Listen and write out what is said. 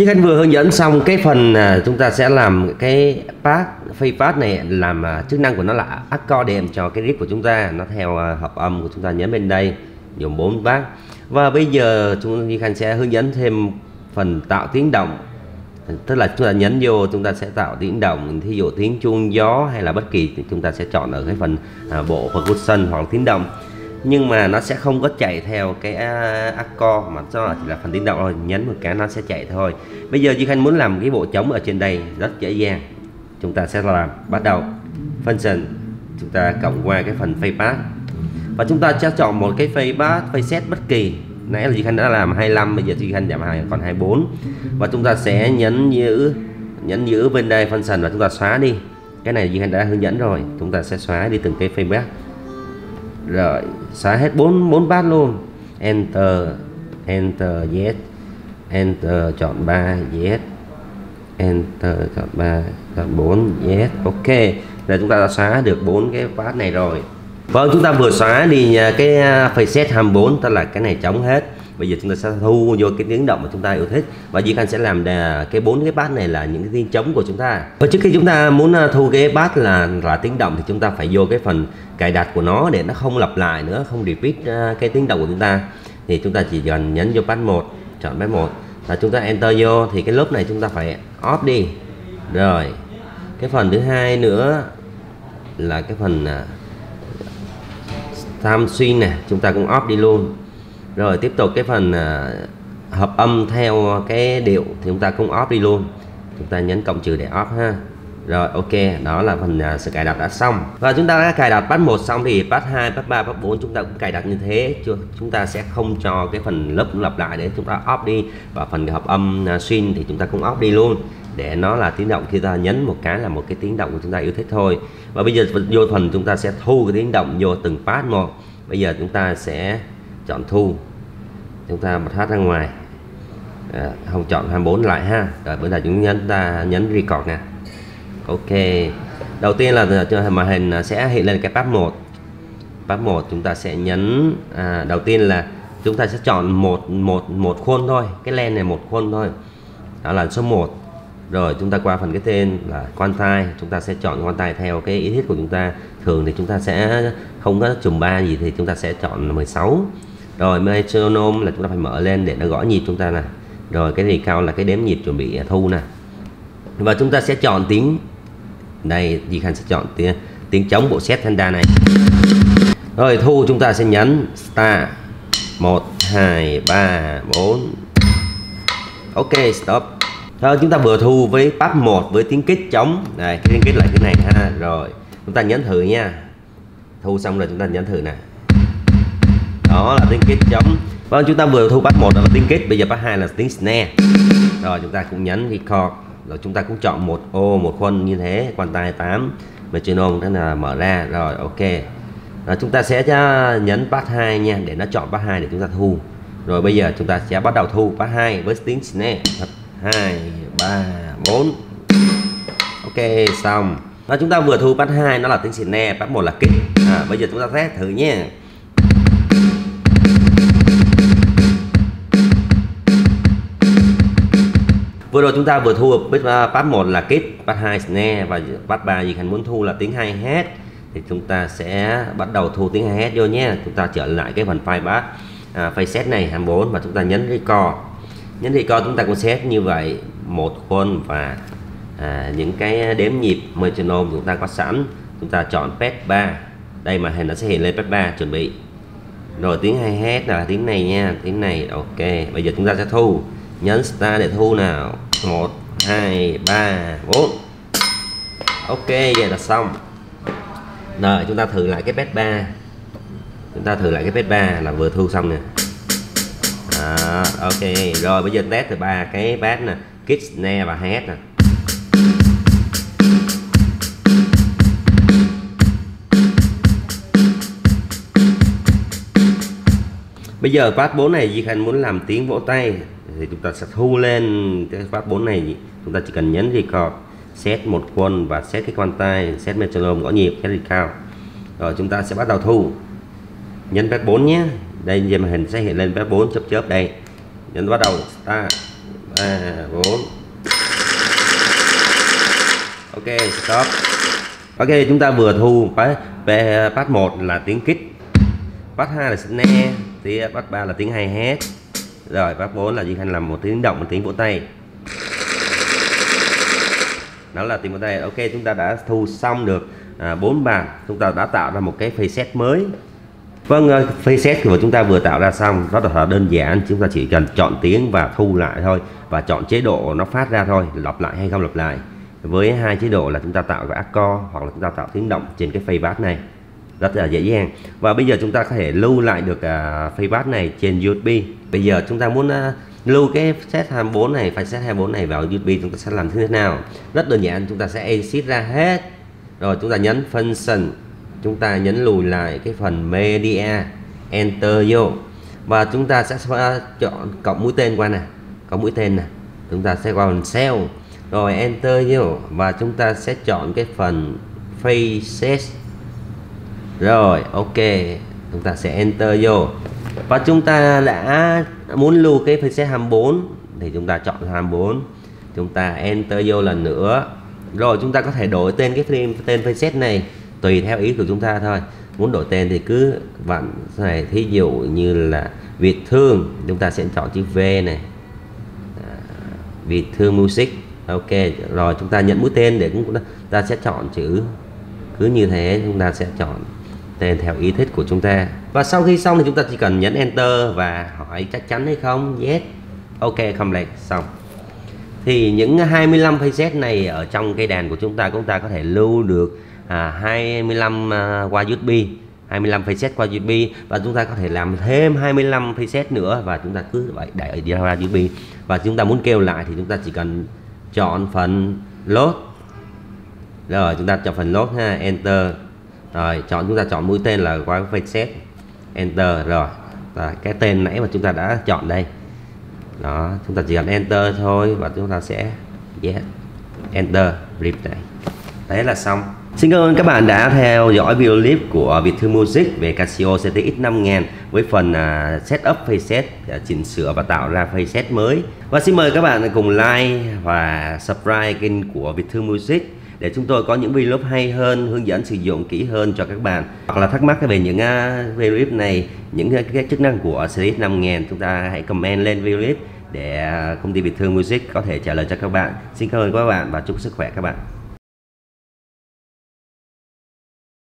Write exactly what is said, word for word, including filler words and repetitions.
Như anh vừa hướng dẫn xong cái phần à, chúng ta sẽ làm cái pass phase pass này, làm à, chức năng của nó là accordion cho cái riff của chúng ta, nó theo à, hợp âm của chúng ta. Nhấn bên đây dùng bốn pass. Và bây giờ chúng Như Khanh sẽ hướng dẫn thêm phần tạo tiếng động, tức là chúng ta nhấn vô chúng ta sẽ tạo tiếng động, thí dụ tiếng chuông gió hay là bất kỳ, thì chúng ta sẽ chọn ở cái phần à, bộ percussion hoặc tiếng động, nhưng mà nó sẽ không có chạy theo cái uh, accord mà nó chỉ là phần tiếng động thôi. Nhấn một cái nó sẽ chạy thôi. Bây giờ Duy Khanh muốn làm cái bộ trống ở trên đây rất dễ dàng. Chúng ta sẽ làm bắt đầu function, chúng ta cộng qua cái phần phase pass và chúng ta sẽ chọn một cái phase pass, phase set bất kỳ. Nãy là Duy Khanh đã làm hai mươi lăm, bây giờ Duy Khanh giảm hai còn hai mươi bốn và chúng ta sẽ nhấn giữ nhấn giữ bên đây function và chúng ta xóa đi. Cái này Duy Khanh đã hướng dẫn rồi, chúng ta sẽ xóa đi từng cái phase pass. Rồi xóa hết bốn bốn bát luôn. Enter, enter, yes, enter, chọn ba, yes, enter, chọn ba, chọn bốn, yes, ok. Rồi chúng ta đã xóa được bốn cái bát này rồi. Vâng, chúng ta vừa xóa đi cái phase set hai mươi bốn, tức là cái này trống hết. Bây giờ chúng ta sẽ thu vô cái tiếng động mà chúng ta yêu thích, và Duy Khanh sẽ làm cái bốn cái bass này là những cái tiếng trống của chúng ta. Và trước khi chúng ta muốn thu cái bass là là tiếng động thì chúng ta phải vô cái phần cài đặt của nó để nó không lặp lại nữa, không repeat cái tiếng động của chúng ta. Thì chúng ta chỉ cần nhấn vô bass một, chọn bass một và chúng ta enter vô, thì cái lớp này chúng ta phải off đi. Rồi cái phần thứ hai nữa là cái phần time swing này, chúng ta cũng off đi luôn. Rồi tiếp tục cái phần uh, hợp âm theo cái điệu thì chúng ta cũng off đi luôn. Chúng ta nhấn cộng trừ để off ha. Rồi ok, đó là phần uh, sự cài đặt đã xong. Và chúng ta đã cài đặt pass một xong thì pass hai, pass ba, pass bốn chúng ta cũng cài đặt như thế. Chúng ta sẽ không cho cái phần lớp lặp lại để chúng ta off đi. Và phần hợp âm uh, swing thì chúng ta cũng off đi luôn, để nó là tiếng động khi ta nhấn một cái là một cái tiếng động của chúng ta yêu thích thôi. Và bây giờ vô phần chúng ta sẽ thu cái tiếng động vô từng pass một. Bây giờ chúng ta sẽ chọn thu, chúng ta bật hát ra ngoài, à, không chọn hai mươi bốn lại ha. Rồi bây giờ chúng nhấn ta nhấn record nè. Ok, đầu tiên là màn hình sẽ hiện lên cái pass một. Pass một chúng ta sẽ nhấn à, đầu tiên là chúng ta sẽ chọn một một một khuôn thôi, cái len này một khuôn thôi, đó là số một. Rồi chúng ta qua phần cái tên là quan tai, chúng ta sẽ chọn quan tai theo cái ý thích của chúng ta. Thường thì chúng ta sẽ không có chùm ba gì thì chúng ta sẽ chọn mười sáu. Rồi metronome là chúng ta phải mở lên để nó gõ nhịp chúng ta nè. Rồi cái recount là cái đếm nhịp chuẩn bị thu nè. Và chúng ta sẽ chọn tiếng, đây Duy Khanh sẽ chọn tiếng tiếng trống bộ set Fender này. Rồi thu chúng ta sẽ nhấn start một, hai, ba, bốn. Ok, stop. Rồi chúng ta vừa thu với pass một với tiếng kích trống. Đây, cái tiếng kích lại cái này ha. Rồi chúng ta nhấn thử nha. Thu xong rồi chúng ta nhấn thử nè. Đó là tiếng kích trống. Vâng, chúng ta vừa thu pass một là tiếng kích, bây giờ pass hai là tiếng snare. Rồi chúng ta cũng nhấn record. Rồi chúng ta cũng chọn một ô một khuôn như thế, quan tai tám, metronome đó là mở ra. Rồi ok. Rồi chúng ta sẽ nhấn pass hai nha, để nó chọn pass hai để chúng ta thu. Rồi bây giờ chúng ta sẽ bắt đầu thu pass hai với tiếng snare. hai, ba, bốn. Ok, xong. Và chúng ta vừa thu pass hai nó là tiếng snare, pass một là kích. À, bây giờ chúng ta test thử nhé. Vừa rồi chúng ta vừa thu pass một là kích, pass hai snare và pass ba Duy Khanh muốn thu là tiếng hi hat, thì chúng ta sẽ bắt đầu thu tiếng hi hat vô nhé. Chúng ta trở lại cái phần file pass à, phase set này hai mươi bốn và chúng ta nhấn record. Nhấn record chúng ta cũng set như vậy, một khuôn và à, những cái đếm nhịp metronome chúng ta có sẵn. Chúng ta chọn pass ba. Đây mà hình nó sẽ hiện lên pass ba chuẩn bị. Rồi tiếng hi hat là tiếng này nha, tiếng này. Ok, bây giờ chúng ta sẽ thu. Nhấn start để thu nào. một, hai, ba, bốn. Ok, vậy là xong. Rồi chúng ta thử lại cái pass ba. Chúng ta thử lại cái pass ba là vừa thu xong nè. À, ok, rồi bây giờ test từ ba cái bass nè, kick, snare và hi-hat nè. Bây giờ pass bốn này Duy Khanh muốn làm tiếng vỗ tay thì chúng ta sẽ thu lên cái pass bốn này. Chúng ta chỉ cần nhấn record, set một khuôn và set cái quan tai, set metronome gõ nhịp, set recount. Rồi chúng ta sẽ bắt đầu thu. Nhấn pass bốn nhé. Đây giờ màn hình sẽ hiện lên pass bốn chớp chớp đây. Nhấn bắt đầu start. à, bốn. Ok, stop. Ok, chúng ta vừa thu part một là tiếng kick, part hai là snare, thì part ba là tiếng hi-hat, rồi part bốn là Duy Khanh làm một tiếng động, một tiếng vỗ tay. Đó là tiếng vỗ tay. Ok, chúng ta đã thu xong được bốn à, bàn. Chúng ta đã tạo ra một cái phase set mới. Vâng, phase set của chúng ta vừa tạo ra xong rất là đơn giản. Chúng ta chỉ cần chọn tiếng và thu lại thôi, và chọn chế độ nó phát ra thôi, lặp lại hay không lặp lại. Với hai chế độ là chúng ta tạo cái accord hoặc là chúng ta tạo tiếng động trên cái phase bass này, rất là dễ dàng. Và bây giờ chúng ta có thể lưu lại được uh, phase bass này trên u ét bê. Bây giờ chúng ta muốn uh, lưu cái set hai mươi bốn này, file set hai mươi bốn này vào u ét bê, chúng ta sẽ làm thế nào? Rất đơn giản, chúng ta sẽ exit ra hết, rồi chúng ta nhấn function, chúng ta nhấn lùi lại cái phần media, enter vô, và chúng ta sẽ chọn cộng mũi tên qua nè, cộng mũi tên nè, chúng ta sẽ qua phần cell, rồi enter vô, và chúng ta sẽ chọn cái phần faces, rồi ok, chúng ta sẽ enter vô, và chúng ta đã muốn lưu cái preset hai mươi bốn thì chúng ta chọn hai mươi bốn, chúng ta enter vô lần nữa, rồi chúng ta có thể đổi tên cái phim tên preset này tùy theo ý của chúng ta thôi. Muốn đổi tên thì cứ vặn này, thí dụ như là Việt Thương, chúng ta sẽ chọn chữ V này, à, Việt Thương Music. Ok, rồi chúng ta nhận mũi tên để chúng ta sẽ chọn chữ, cứ như thế chúng ta sẽ chọn tên theo ý thích của chúng ta. Và sau khi xong thì chúng ta chỉ cần nhấn enter và hỏi chắc chắn hay không. Yes. Ok, complete, xong. Thì những hai mươi lăm preset này ở trong cây đàn của chúng ta, chúng ta có thể lưu được à, hai mươi lăm uh, qua u ét bê, hai mươi lăm preset qua u ét bê, và chúng ta có thể làm thêm hai mươi lăm preset nữa, và chúng ta cứ vậy đẩy ra u ét bê. Và chúng ta muốn kêu lại thì chúng ta chỉ cần chọn phần load, rồi chúng ta chọn phần load ha, enter, rồi chọn chúng ta chọn mũi tên là qua preset, enter, rồi và cái tên nãy mà chúng ta đã chọn đây đó, chúng ta chỉ cần enter thôi, và chúng ta sẽ yes, enter, rip này, thế là xong. Xin cảm ơn các bạn đã theo dõi video clip của Việt Thương Music về Casio xê tê ích năm nghìn với phần uh, setup preset, uh, chỉnh sửa và tạo ra preset mới. Và xin mời các bạn cùng like và subscribe kênh của Việt Thương Music để chúng tôi có những video hay hơn, hướng dẫn sử dụng kỹ hơn cho các bạn. Hoặc là thắc mắc về những uh, video clip này, những uh, cái chức năng của xê tê ích năm nghìn, chúng ta hãy comment lên video clip để uh, công ty Việt Thương Music có thể trả lời cho các bạn. Xin cảm ơn các bạn và chúc sức khỏe các bạn.